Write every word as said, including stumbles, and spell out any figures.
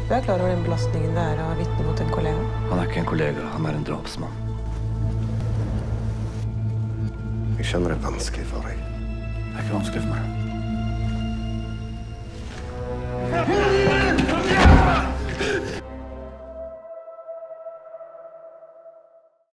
Du er klar over den belastningen det er å vitne mot en kollega? Han er ikke en kollega, han er en drapsmann. Jeg skjønner det er vanskelig for deg. Det er ikke vanskelig for meg.